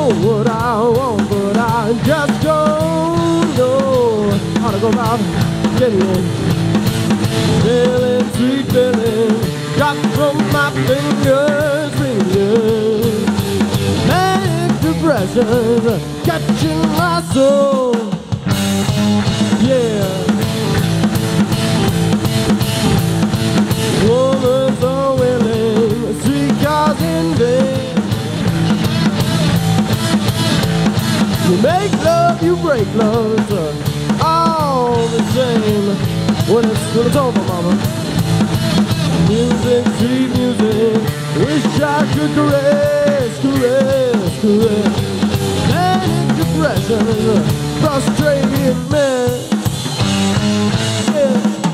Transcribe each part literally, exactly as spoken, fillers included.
know what I want, but I just don't know how to go about getting it. Feeling, sweet feeling, got from my fingers, fingers. Manic depression, catching my soul. Yeah. Woman so willing, streetcars in vain. You make love, you break love, it's uh, all the same when it's, when it's over, mama. Music, sweet music, wish I could caress, caress, caress. Manic depression is a frustrated man. Yeah.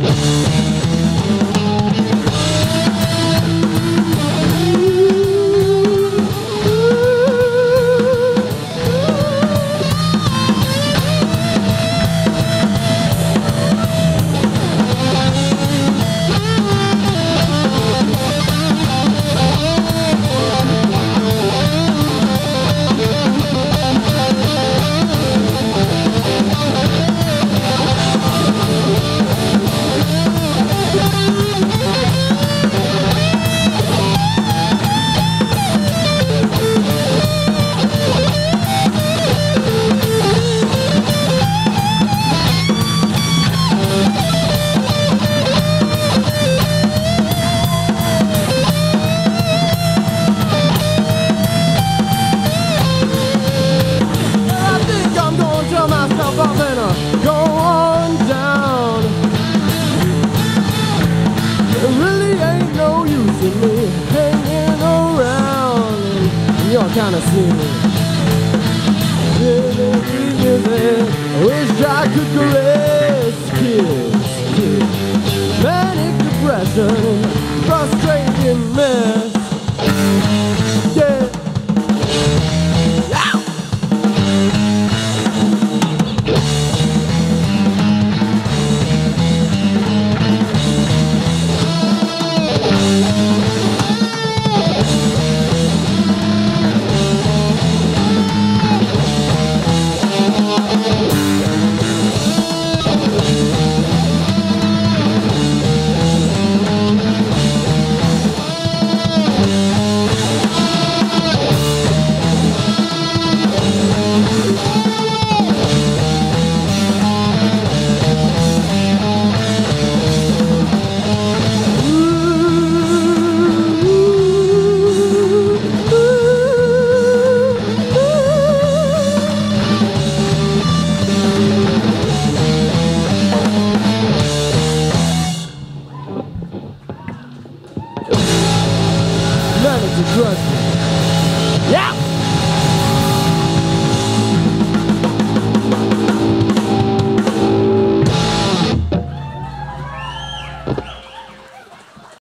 Kind of see me. I wish I could caress, kiss, kiss. Manic depression, frustrating man.